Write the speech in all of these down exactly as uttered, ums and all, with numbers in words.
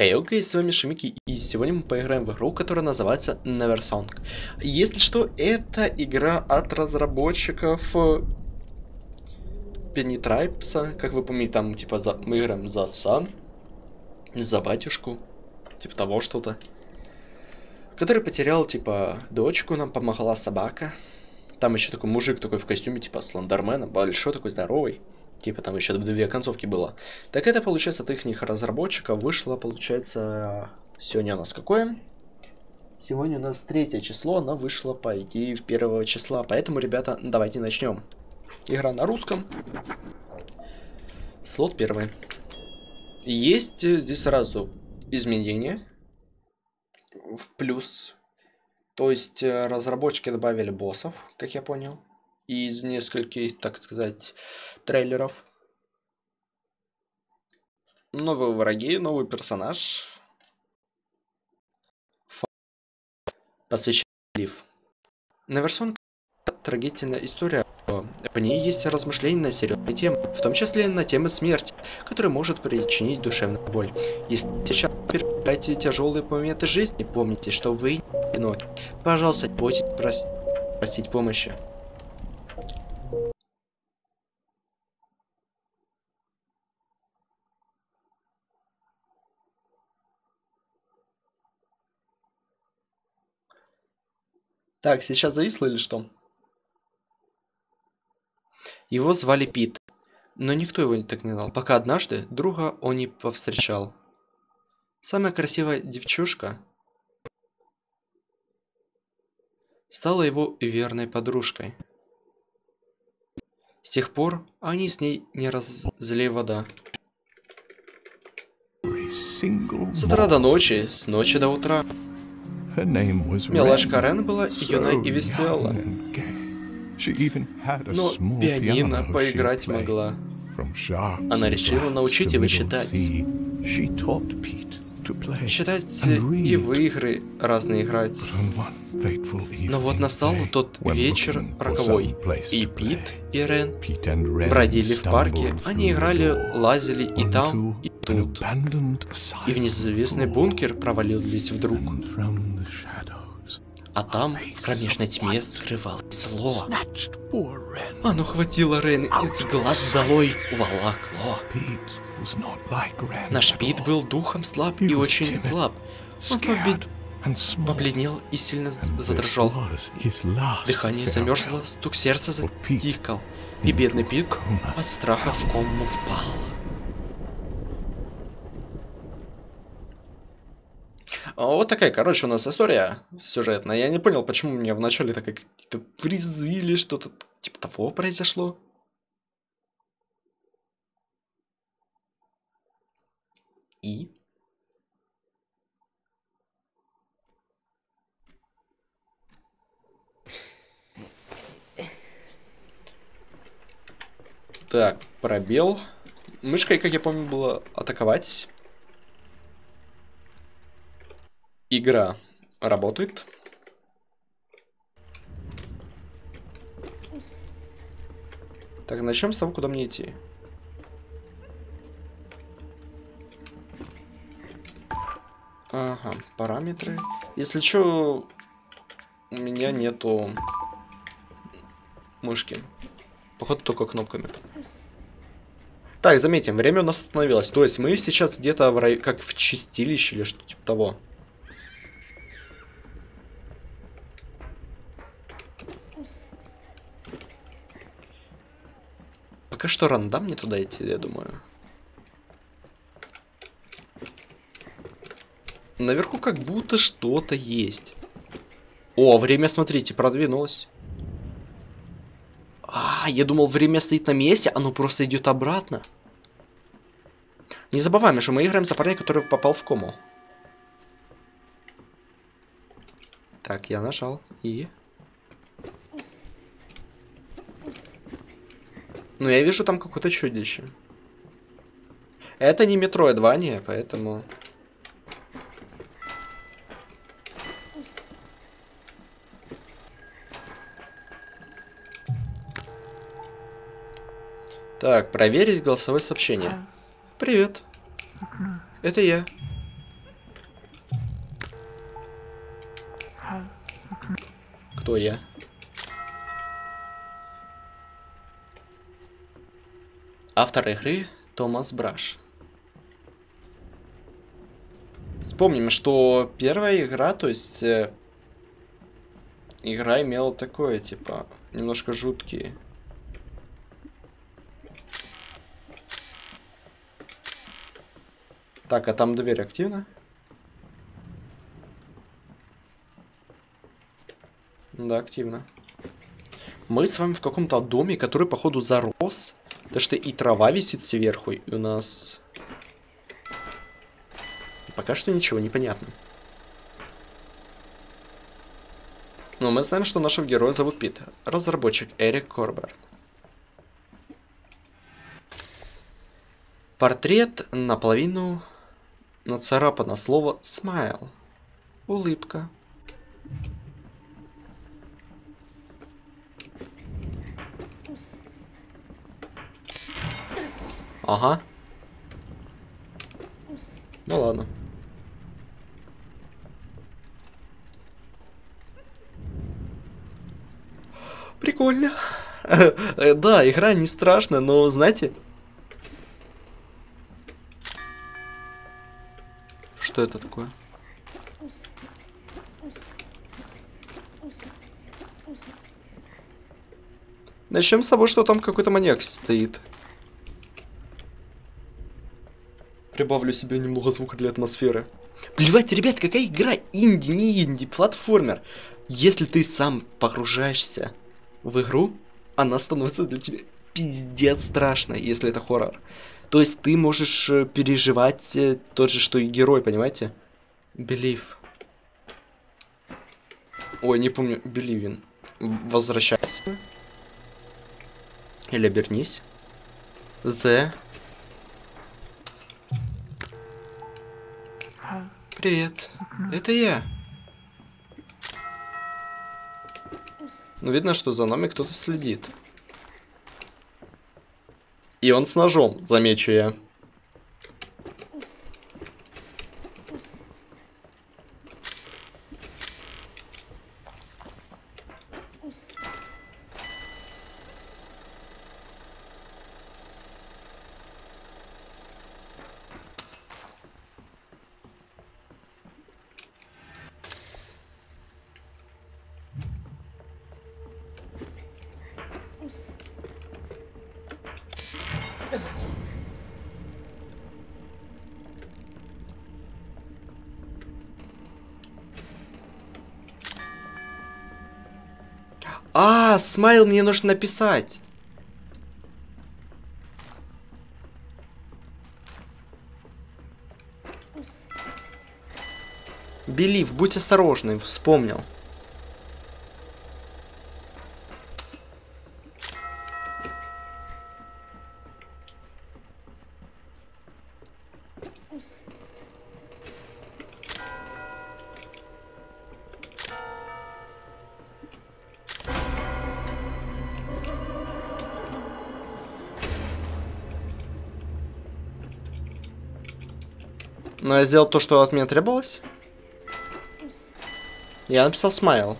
Хей, hey, окей, okay, с вами Шимики, и сегодня мы поиграем в игру, которая называется Neversong. Если что, это игра от разработчиков Penny Tribes. Как вы помните, там типа за... мы играем за отца, за батюшку, типа того что-то. Который потерял типа дочку, нам помогла собака. Там еще такой мужик такой в костюме типа Слендермена, большой такой здоровый. Типа там еще две концовки было. Так это, получается, от их разработчиков вышло, получается, сегодня у нас какое? Сегодня у нас третье число, она вышла, по идее, в первого числа. Поэтому, ребята, давайте начнем. Игра на русском. Слот первый. Есть здесь сразу изменения в плюс. То есть разработчики добавили боссов, как я понял. Из нескольких, так сказать, трейлеров. Новые враги, новый персонаж. Посвящен Лив. Neversong — трогательная история. В ней есть размышления на серьезные темы, в том числе на темы смерти, которая может причинить душевную боль. Если сейчас переживаете тяжелые моменты жизни, помните, что вы не одиноки. Пожалуйста, не бойтесь прос... просить помощи. Так, сейчас зависло или что? Его звали Пит, но никто его так не знал, пока однажды друга он не повстречал. Самая красивая девчушка стала его верной подружкой. С тех пор они с ней не разлей вода. С утра до ночи, с ночи до утра. Милашка Рен была юна и весела, но пианино поиграть могла. Она решила научить его читать. Читать и в игры разные играть. Но вот настал тот вечер роковой, и Пит и Рен бродили в парке, они играли, лазили и там, и тут. И в неизвестный бункер провалились вдруг. А там, в кромешной тьме, скрывалось зло. Оно хватило Рен из глаз долой, уволокло. Наш Пит был духом слаб и очень слаб. Он побед... побледнел и сильно задрожал. Дыхание замерзло, стук сердца затихкал, и бедный Пит от страха в кому впал. Вот такая, короче, у нас история сюжетная. Я не понял, почему мне вначале так какие-то фризы или что-то типа того произошло. И? Так, пробел. Мышкой, как я помню, было атаковать. Игра работает. Так, начнем с того, куда мне идти. Ага, параметры. Если что, у меня нету мышки. Походу только кнопками. Так, заметим, время у нас остановилось. То есть мы сейчас где-то в рай... как в чистилище или что-то типа того. Пока что рано, да, мне туда идти, я думаю. Наверху как будто что-то есть. О, время, смотрите, продвинулось. А, я думал, время стоит на месте, оно просто идет обратно. Не забываем, что мы играем за парня, который попал в кому. Так, я нажал. И... Ну, я вижу там какое-то чудище. Это не Метроидвания, поэтому... Так, проверить голосовое сообщение. Привет. Это я. Кто я? Автор игры Томас Браш. Вспомним, что первая игра, то есть э, игра имела такое, типа, немножко жуткие. Так, а там дверь активна? Да, активно. Мы с вами в каком-то доме, который, походу, зарос. Потому что и трава висит сверху, и у нас... Пока что ничего не понятно. Но мы знаем, что нашего героя зовут Пит. Разработчик Эрик Корберн. Портрет наполовину нацарапано слово «смайл». Улыбка. Ага. Ну ладно. Прикольно. Да, игра не страшная, но знаете... Что это такое? Начнем с того, что там какой-то маньяк стоит. Прибавлю себе немного звука для атмосферы. Плевать, ребят, какая игра? Инди, не инди, платформер. Если ты сам погружаешься в игру, она становится для тебя пиздец страшной, если это хоррор. То есть ты можешь переживать тот же, что и герой, понимаете? Believe. Ой, не помню. Believe. Возвращайся. Или обернись. The. Привет. Это я. Ну, видно, что за нами кто-то следит. И он с ножом, замечу я. А, смайл мне нужно написать. Белив, будь осторожный, вспомнил. Но я сделал то, что от меня требовалось. Я написал смайл.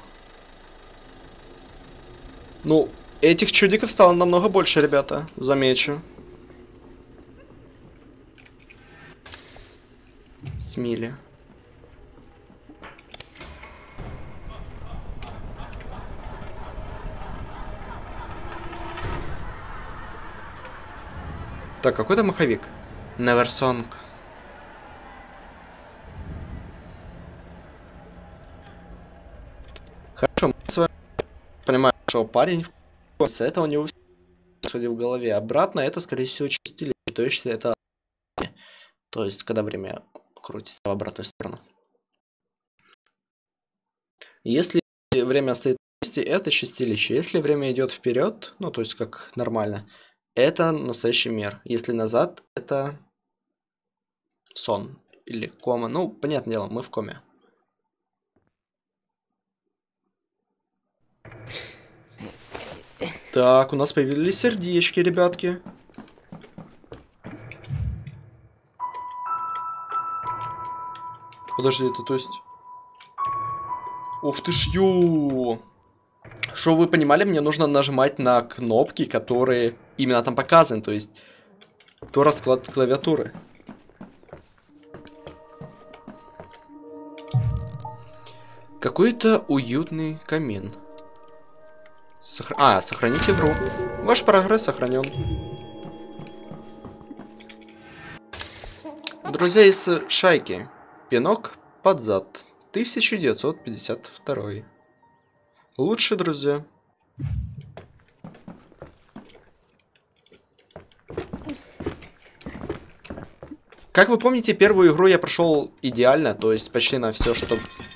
Ну, этих чудиков стало намного больше, ребята. Замечу. Смили. Так, какой-то маховик. Neversong. Хорошо, мы с вами понимаем, что парень в это у него судя в голове. Обратно это, скорее всего, чистили. То есть это... То есть, когда время крутится в обратную сторону. Если время стоит на месте, это чистилище. Если время идет вперед, ну, то есть как нормально, это настоящий мир. Если назад, это сон или кома. Ну, понятное дело, мы в коме. Так, у нас появились сердечки, ребятки. Подожди, это то есть... Ух ты ж, ё! Что вы понимали, мне нужно нажимать на кнопки, которые именно там показаны, то есть то расклад клавиатуры. Какой-то уютный камин. Сохр... А, сохранить игру. Ваш прогресс сохранен. Друзья из шайки. Пинок под зад. тысяча девятьсот пятьдесят второй. Лучшие друзья. Как вы помните, первую игру я прошел идеально, то есть почти на все, что...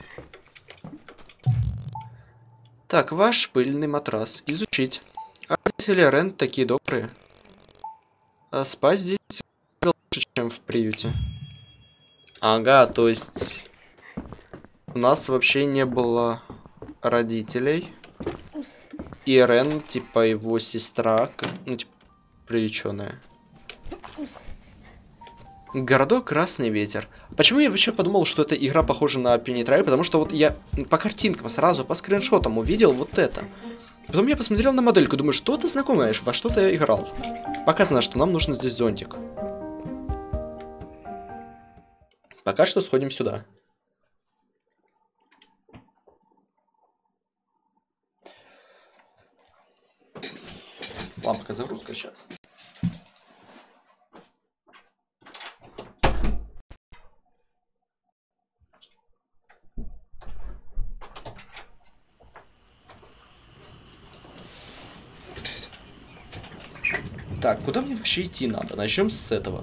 Так, ваш пыльный матрас. Изучить. А родители Рен такие добрые. А спать здесь лучше, чем в приюте. Ага, то есть... У нас вообще не было родителей. И Рен, типа его сестра, ну, типа, привлеченная. Городок Красный Ветер. Почему я вообще подумал, что эта игра похожа на Penny Tribe? Потому что вот я по картинкам сразу, по скриншотам увидел вот это. Потом я посмотрел на модельку, думаю, что-то знакомое, во что-то я играл. Показано, что нам нужно здесь зонтик. Пока что сходим сюда. Лампка загрузка сейчас. Так, куда мне вообще идти надо? Начнем с этого.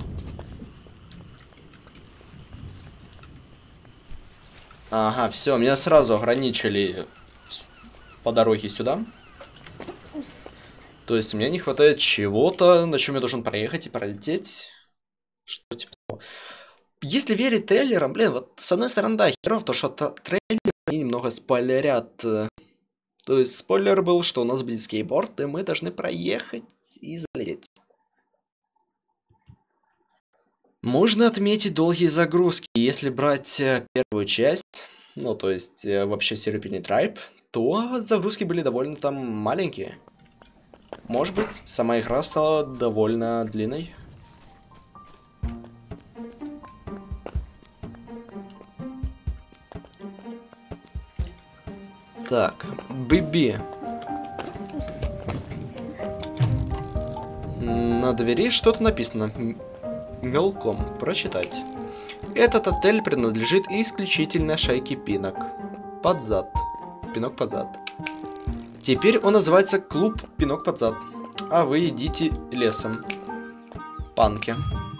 Ага, все, меня сразу ограничили по дороге сюда. То есть мне не хватает чего-то, на чем я должен проехать и пролететь. Что типа того. Если верить трейлерам, блин, вот с одной стороны, да, херов, то что трейлеры немного спойлерят. То есть спойлер был, что у нас будет скейтборд, и мы должны проехать и залететь. Можно отметить долгие загрузки. Если брать первую часть, ну то есть вообще серию Penny Tribe, то загрузки были довольно там маленькие. Может быть, сама игра стала довольно длинной. Так, Биби. На двери что-то написано. Мелком прочитать. Этот отель принадлежит исключительно шайке Пинок. Под зад. Пинок под зад. Теперь он называется Клуб Пинок под зад. А вы идите лесом. Панки.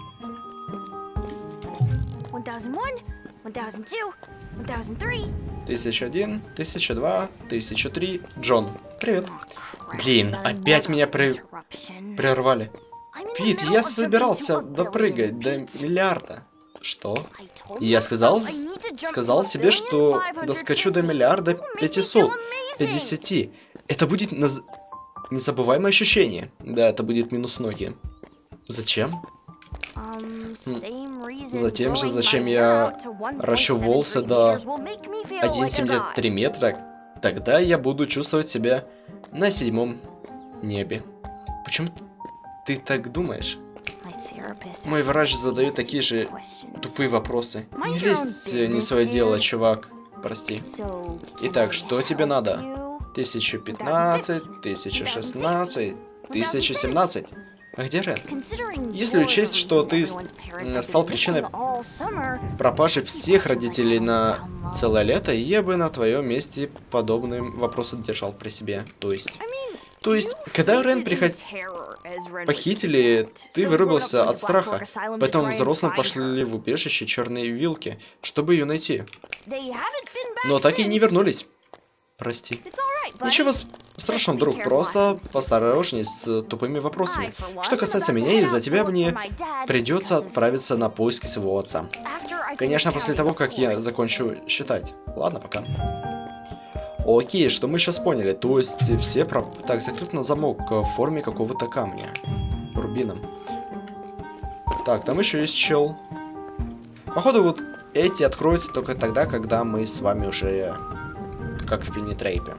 тысяча один, тысяча два, тысяча три. Джон. Привет. Блин, опять меня при... прервали. Пит, я собирался допрыгать до миллиарда. Что? Я сказал, сказал себе, что доскочу до миллиарда пятисот пятидесяти. Это будет наз... незабываемое ощущение. Да, это будет минус ноги. Зачем? Затем же, зачем я ращу волосы до один целых семьдесят девять три метра, тогда я буду чувствовать себя на седьмом небе. Почему ты так думаешь? Мой врач задает такие же тупые вопросы. Не лезь не свое дело, чувак. Прости. Итак, что тебе надо? тысяча пятнадцать, тысяча шестнадцать, тысяча семнадцать. А где Рен? Если учесть, что ты стал причиной пропажи всех родителей на целое лето, я бы на твоем месте подобные вопросы держал при себе. То есть... То есть, когда Рен приход... похитили, ты вырубился от страха. Поэтому взрослым пошли в убежище Черные Вилки, чтобы ее найти. Но так и не вернулись. Прости. Ничего страшного, друг, просто посторожней с тупыми вопросами. Что касается меня, из-за тебя мне придется отправиться на поиски своего отца. Конечно, после того, как я закончу считать. Ладно, пока. Окей, что мы сейчас поняли? То есть все про... Так, закрыт на замок в форме какого-то камня. Рубином. Так, там еще есть чел. Походу, вот эти откроются только тогда, когда мы с вами уже как в Пеннитрейпе.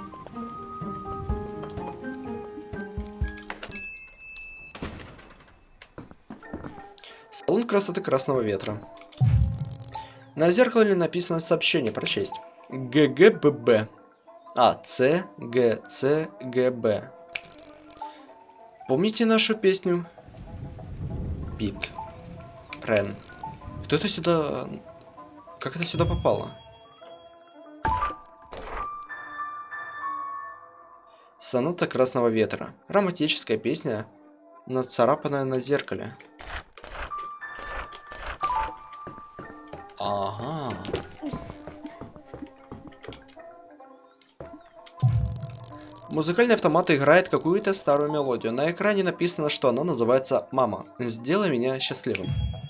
Салон красоты Красного Ветра. На зеркале написано сообщение прочесть. ГГББ. А, С, Г, С, Г, Б. Помните нашу песню? Пит. Рен. Кто это сюда... Как это сюда попало? Соната Красного Ветра. Романтическая песня, нацарапанная на зеркале. Ага. Музыкальный автомат играет какую-то старую мелодию. На экране написано, что она называется «Мама». Сделай меня счастливым.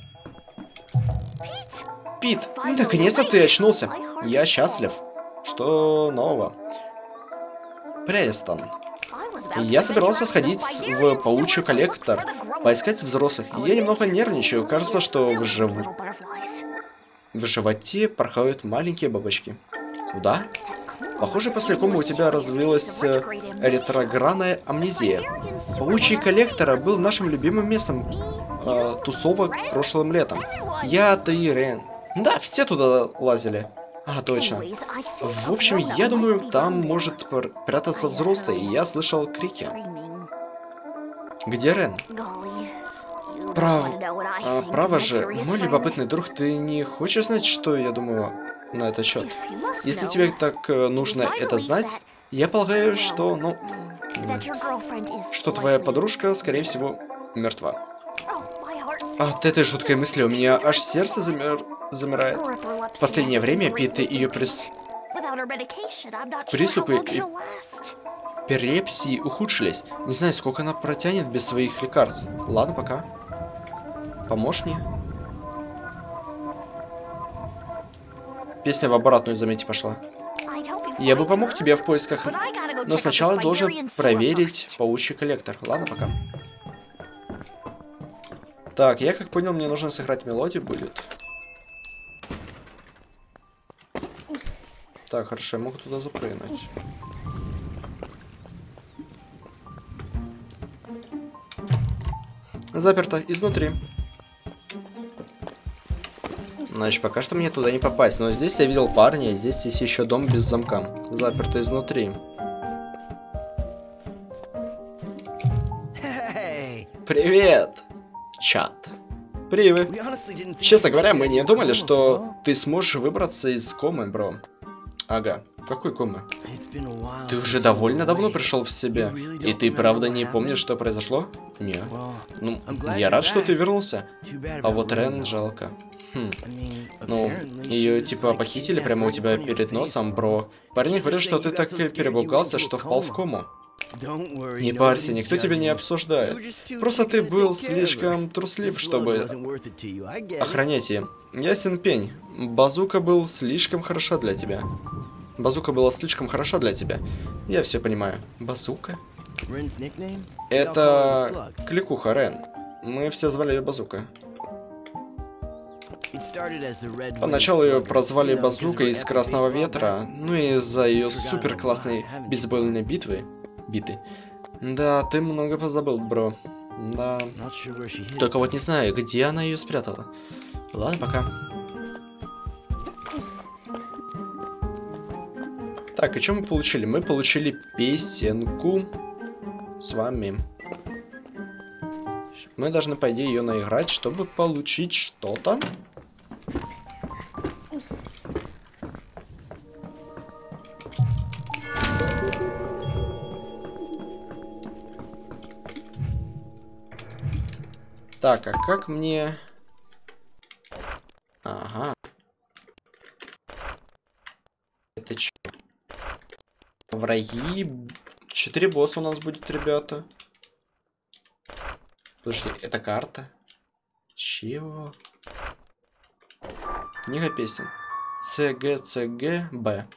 Пит, наконец-то ты очнулся. Я счастлив. Что нового? Престон. Я собирался сходить в паучий коллектор, поискать взрослых. Я немного нервничаю. Кажется, что в, жив... в животе порхают маленькие бабочки. Куда? Похоже, после комы у тебя развилась э, ретроградная амнезия. Паучий коллектор был нашим любимым местом э, тусовок прошлым летом. Я, ты и Рен. Да, все туда лазили. А, точно. В общем, я думаю, там может прятаться взрослый, и я слышал крики. Где Рен? Прав... А, право же, мой любопытный друг, ты не хочешь знать, что я думаю на этот счет? Если тебе так нужно это знать, я полагаю, что, ну... Что твоя подружка, скорее всего, мертва. От этой жуткой мысли у меня аж сердце замер... замирает. В последнее время Пит и ее прис... приступы эпилепсии ухудшились. Не знаю, сколько она протянет без своих лекарств. Ладно, пока. Поможешь мне? Песня в обратную, заметьте, пошла. Я бы помог тебе в поисках, но сначала я должен проверить паучий коллектор. Ладно, пока. Так, я как понял, мне нужно сыграть мелодию будет. Так, хорошо, я могу туда запрыгнуть. Заперто изнутри. Значит, пока что мне туда не попасть. Но здесь я видел парня, и здесь есть еще дом без замка. Заперто изнутри. Привет, чат. Привет. Честно говоря, мы не думали, что ты сможешь выбраться из комы, бро. Ага. Какой комы? Ты уже довольно давно пришел в себя. И ты правда не помнишь, что произошло? Не. Ну, я рад, что ты вернулся. А вот Рен жалко. Хм. Ну, ее типа похитили прямо у тебя перед носом, бро. Парень говорил, что ты так перепугался, что впал в кому. Не парься, никто тебя не обсуждает. Просто ты был слишком труслив, чтобы охранять ее. Ясен пень. Базука был слишком хороша для тебя. Базука была слишком хороша для тебя. Я все понимаю. Базука? Это кликуха Рен. Мы все звали ее Базука. Поначалу ее прозвали Базукой из Красного Ветра, ну и из-за ее супер классной бейсбольной битвы. Биты. Да, ты много позабыл, бро. Да. Только вот не знаю, где она ее спрятала. Ладно, пока. Так, и что мы получили? Мы получили песенку с вами. Мы должны, по идее, ее наиграть, чтобы получить что-то. Так, а как мне... Ага. Это что? Враги... Четыре босса у нас будет, ребята. Подожди, это карта? Чего? Книга песен. С Г С Г Б.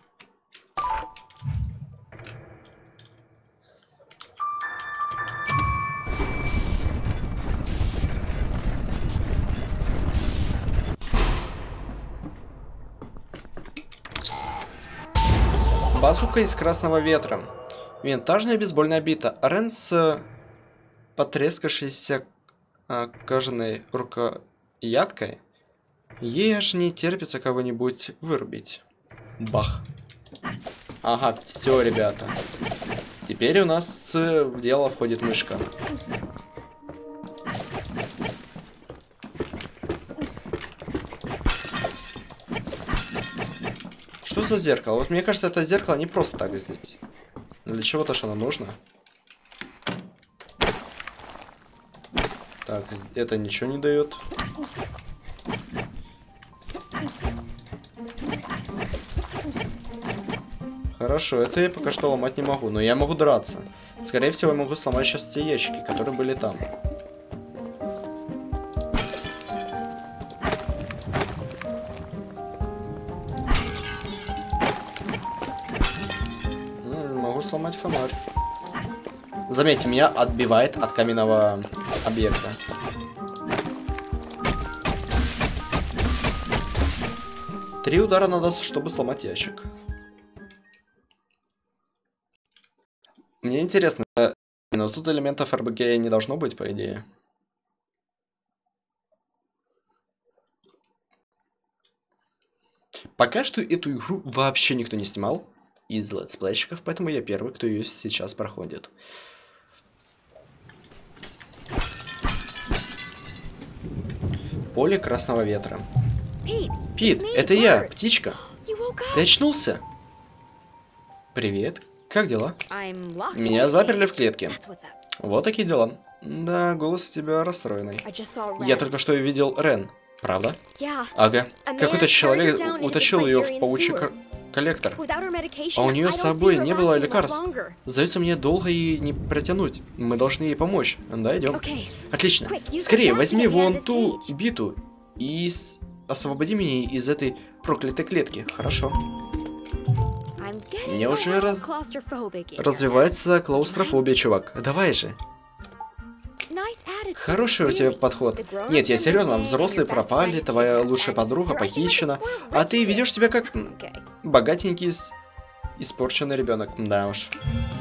Базука из красного ветра. Винтажная бейсбольная бита. Рен с потрескавшейся а, кожаной рукояткой. Ей аж не терпится кого-нибудь вырубить. Бах. Ага, все, ребята. Теперь у нас в дело входит мышка. Что за зеркало? Вот мне кажется, это зеркало не просто так здесь. Для чего-то ж оно нужно. Так, это ничего не дает. Хорошо, это я пока что ломать не могу, но я могу драться. Скорее всего, я могу сломать сейчас те ящики, которые были там. Могу сломать фонарь. Заметьте, меня отбивает от каменного объекта. Три удара надо, чтобы сломать ящик. Мне интересно, но тут элементов эр бэ гэ не должно быть, по идее. Пока что эту игру вообще никто не снимал из летсплейщиков, поэтому я первый, кто ее сейчас проходит. Поле красного ветра. Пит, это я, птичка. Ты очнулся? Привет. Как дела? Меня заперли в клетке. Вот такие дела. Да, голос у тебя расстроенный. Я только что видел Рен. Правда? Ага. Какой-то человек утащил ее в паучий коллектор. А у нее с собой не было лекарств. Сдается мне, долго ей не протянуть. Мы должны ей помочь. Да, идем. Отлично. Скорее, возьми вон ту биту и освободи меня из этой проклятой клетки. Хорошо. Мне уже раз... развивается клаустрофобия, чувак. Давай же. Хороший у тебя подход. Нет, я серьезно, взрослые пропали, твоя лучшая подруга похищена, а ты ведешь себя как богатенький, испорченный ребенок. Да уж.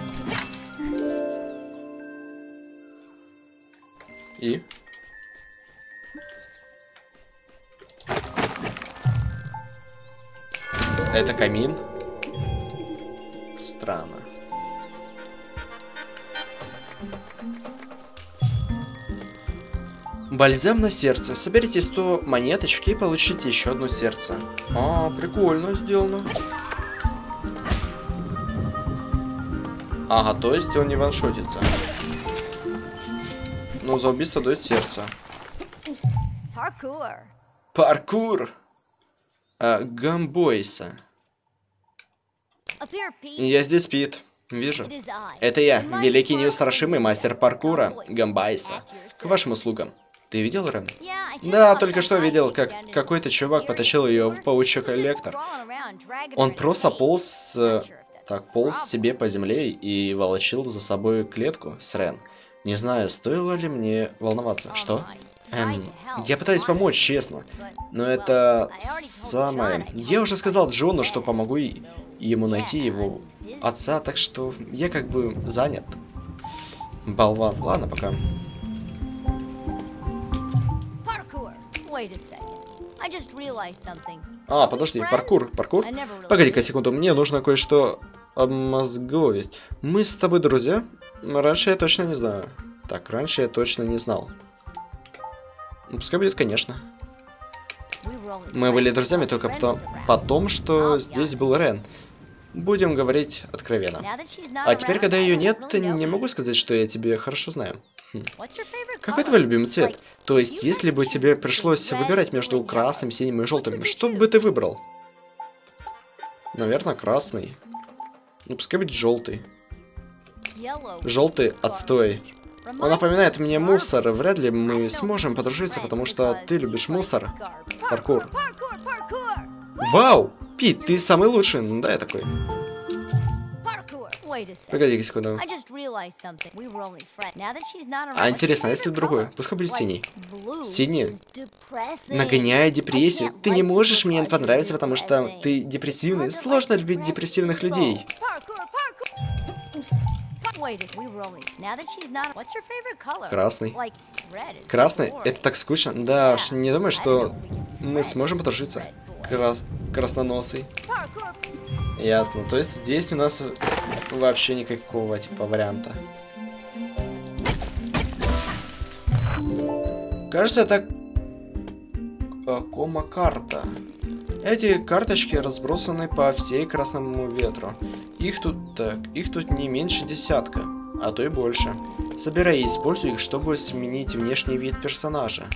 И? Это камин? Странно. Бальзам на сердце. Соберите сто монеточек и получите еще одно сердце. А, прикольно сделано. Ага, то есть он не ваншотится. Ну, за убийство дает сердце. Паркур. Паркур. А, Гамбойса. Я здесь, Пит. Вижу. Это я, великий неустрашимый мастер паркура, Гамбайса. К вашим услугам. Ты видел Рен? Да, только что видел, как какой-то чувак потащил ее в паучий коллектор. Он просто полз, э, так, полз себе по земле и волочил за собой клетку с Рен. Не знаю, стоило ли мне волноваться. Что? Эм, я пытаюсь помочь, честно. Но это самое... Я уже сказал Джону, что помогу ему найти его отца, так что я как бы занят. Болван. Ладно, пока. А, подожди, паркур, паркур? Погоди-ка секунду, мне нужно кое-что обмозговить. Мы с тобой друзья? Раньше я точно не знаю. Так, раньше я точно не знал. Ну, пускай будет, конечно. Мы были друзьями только потому, потому что здесь был Рен. Будем говорить откровенно. А теперь, когда ее нет, не могу сказать, что я тебе хорошо знаю. Хм. Какой твой любимый цвет? То есть, если бы тебе пришлось выбирать между красным, синим и желтым, что бы ты выбрал? Наверное, красный. Ну, пускай будет желтый. Желтый отстой. Он напоминает мне мусор. Вряд ли мы сможем подружиться, потому что ты любишь мусор. Паркур. Вау! Пит, ты самый лучший. Ну да, я такой. Погоди секунду. А интересно, а если другой? Пускай будет синий. Синий нагоняет депрессию. Ты не можешь мне понравиться, потому что ты депрессивный. Сложно любить депрессивных людей. Красный. Красный? Это так скучно. Да уж, не думаю, что мы сможем подружиться. Крас... Красноносый. Ясно. То есть здесь у нас вообще никакого типа варианта. Кажется, это кома-карта. Эти карточки разбросаны по всей Красному ветру. Их тут так, их тут не меньше десятка, а то и больше. Собирай и используй их, чтобы сменить внешний вид персонажа.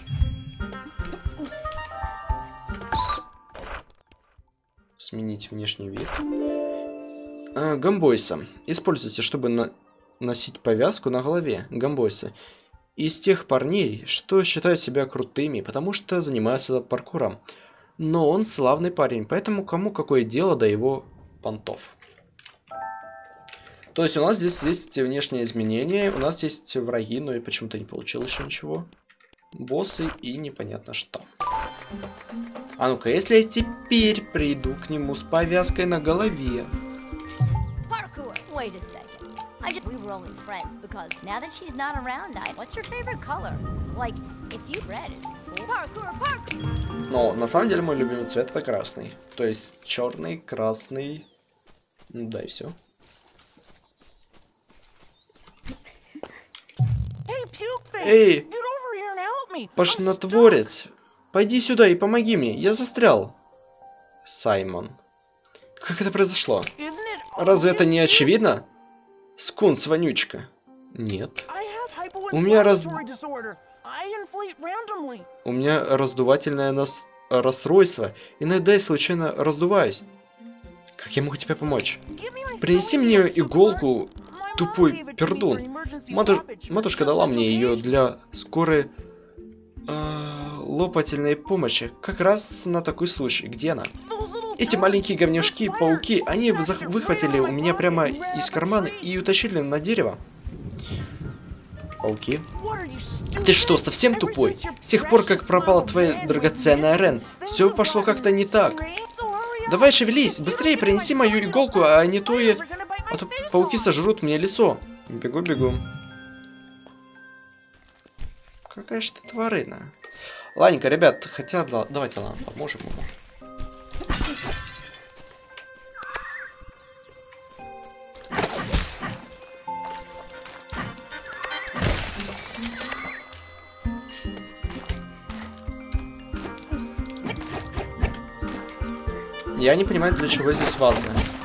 Сменить внешний вид. А, гамбойса. Используйте, чтобы на носить повязку на голове. Гамбойса. Из тех парней, что считают себя крутыми, потому что занимаются паркуром. Но он славный парень, поэтому кому какое дело до его понтов. То есть у нас здесь есть внешние изменения, у нас есть враги, но и почему-то не получилось еще ничего. Боссы и непонятно что. А ну-ка, если я теперь приду к нему с повязкой на голове. Но на самом деле мой любимый цвет это красный. То есть черный, красный. Да и все. Эй, пошнотворец, пойди сюда и помоги мне, я застрял. Саймон. Как это произошло? Разве это не очевидно? Скунс, вонючка. Нет. У меня раз... У меня раздувательное нас... расстройство. Иногда я случайно раздуваюсь. Как я могу тебе помочь? Принеси мне иголку, тупой пердун. Матуш... Матушка дала мне ее для скорой э... лопательной помощи. Как раз на такой случай. Где она? Эти маленькие говнюшки, пауки, они выхватили у меня прямо из кармана и утащили на дерево. Пауки. Ты что, совсем тупой? С тех пор, как пропала твоя драгоценная Рен, все пошло как-то не так. Давай шевелись, быстрее принеси мою иголку, а не то и... А то пауки сожрут мне лицо. Бегу, бегу. Какая же ты тварина. Ладненько, ребят, хотя давайте ладно, поможем ему. Я не понимаю, для чего здесь вазы.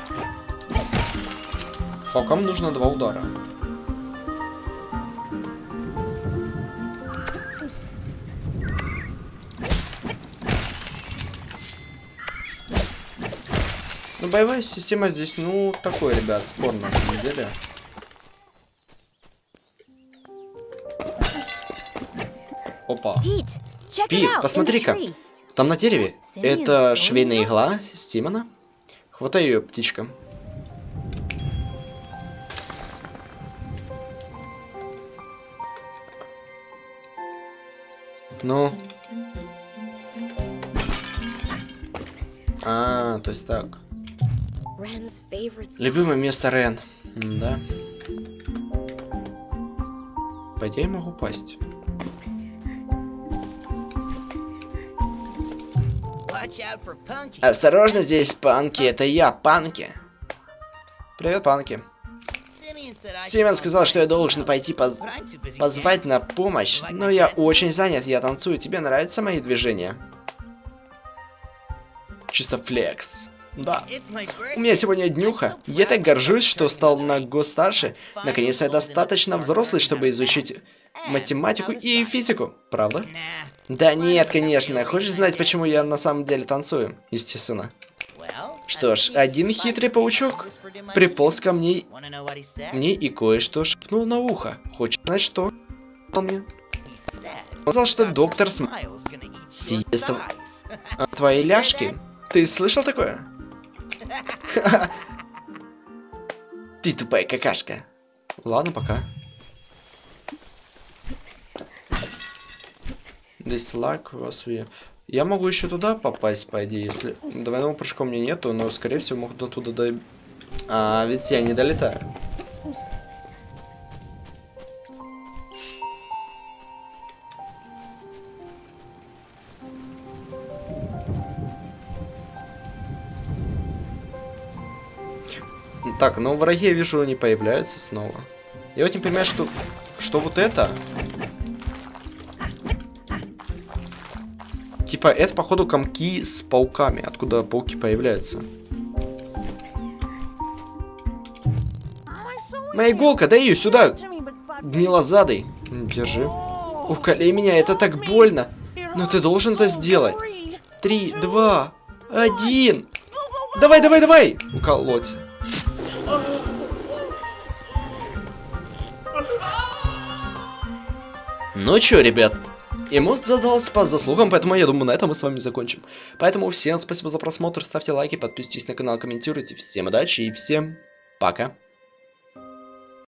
Паукам нужно два удара. Ну, боевая система здесь, ну, такой, ребят, спорно, на самом деле. Опа. Пит, посмотри-ка. Там на дереве. Это швейная игла Стимона. Хватай ее, птичка. Ну. А, то есть так. Любимое место Рен. Да. По идее могу упасть. Осторожно здесь, Панки. Это я, Панки. Привет, Панки. Симон сказал, что я должен пойти поз... позвать на помощь, но я очень занят, я танцую. Тебе нравятся мои движения? Чисто флекс. Да. У меня сегодня днюха. Я так горжусь, что стал на год старше. Наконец я достаточно взрослый, чтобы изучить математику и физику. Правда? Да нет, конечно. Хочешь знать, почему я на самом деле танцую? Естественно. Что ж, один хитрый паучок приполз ко мне, мне и кое-что шепнул на ухо. Хочешь знать, что? Он мне сказал, что доктор См... съест твои ляжки. Ты слышал такое? Ты тупая какашка. Ладно, пока. Dislike was we... Я могу еще туда попасть, по идее, если... Двойного прыжка у меня нету, но, скорее всего, могу до туда до... А, ведь я не долетаю. Так, но враги, я вижу, не появляются снова. Я вот не понимаю, что... Что вот это? Типа, это, походу, комки с пауками. Откуда пауки появляются? Моя иголка, дай ее сюда! Гнилозадый. Держи. Уколей меня, это так больно. Но ты должен это сделать. Три, два, один. Давай, давай, давай! Уколоть. Ну чё, ребят, Эмост задался по заслугам, поэтому я думаю, на этом мы с вами закончим. Поэтому всем спасибо за просмотр, ставьте лайки, подписывайтесь на канал, комментируйте. Всем удачи и всем пока.